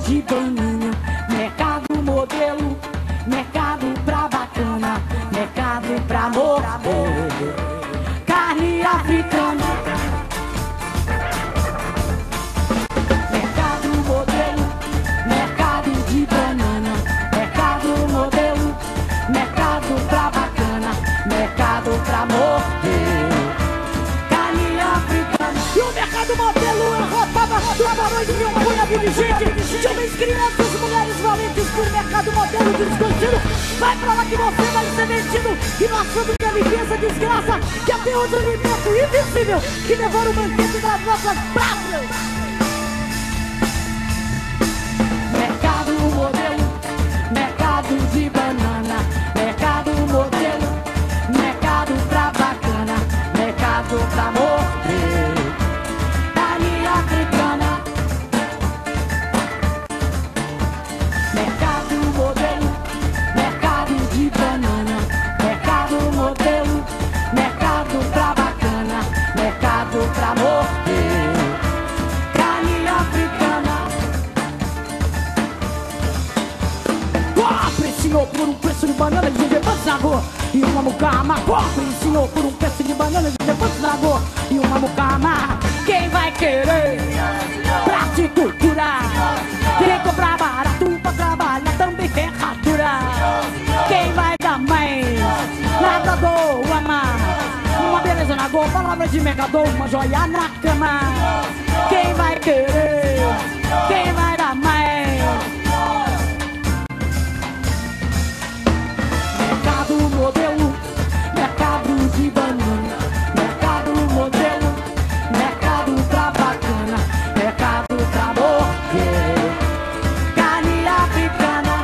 de banana, mercado modelo, mercado pra bacana, mercado pra morrer, carne africana. Mercado modelo, mercado de banana, mercado modelo, mercado pra bacana, mercado pra morrer, carne africana. E o mercado modelo arrotava toda noite de uma mulher dirigente, de homens, crianças, mulheres valentes por mercado modelo desconhecido. Vai pra lá que você vai ser vendido, e nós somos que a limpeza desgraça, que até hoje alimento invisível, que devora o banquete das nossas praças. Mercado modelo, mercado de banana, mercado modelo, mercado pra bacana, mercado pra morrer, carne africana. Mercado modelo, mercado de banana, mercado modelo, mercado pra bacana, mercado pra morrer, carne africana. Compre, senhor, por um preço de banana de elefantes na rua e uma mucama. Compre, senhor, por um preço de banana de elefantes na rua e uma mucama. Quem vai querer pra te culturar? Quem comprar barato pra trabalhar também ferradura. Quem vai dar mãe? Labrador, amar. Uma beleza na goa, palavra de mercador, uma joia na cama. Quem vai querer? Quem vai dar mãe? Mercado modelo, mercado de banana, mercado modelo, mercado pra bacana, mercado pra morrer, carne africana.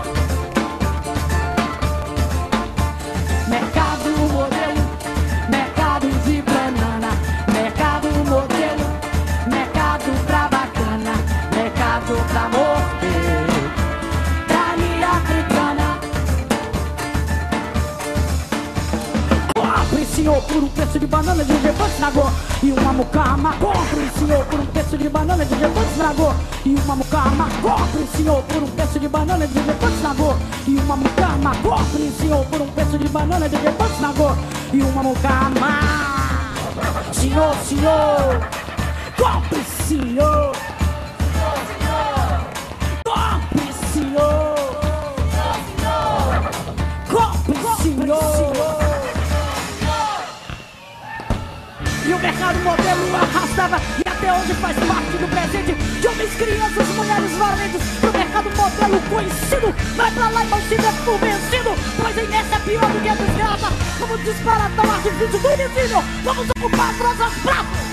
Mercado modelo, mercado de banana, mercado modelo, mercado pra bacana, mercado pra morrer, carne africana. Compre, senhor, por um preço de banana de elefantes na goa e uma mucama. Compre, senhor, por um preço de banana de elefantes na goa e uma mucama. Compre, senhor, por um preço de banana de elefantes na goa e uma mucama. Compre, senhor, por um preço de banana de elefantes na goa e uma mucama. Senhor, senhor, compre, senhor. Compre, senhor. Compre, senhor. E o mercado modelo arrastava, e até hoje faz parte do presente de homens, crianças, mulheres valentes. O mercado modelo conhecido vai pra lá e não se der por vencido, pois a inércia é pior do que a desgraça. Vamos disparar tão artifício do invisível, vamos ocupar as nossas praças.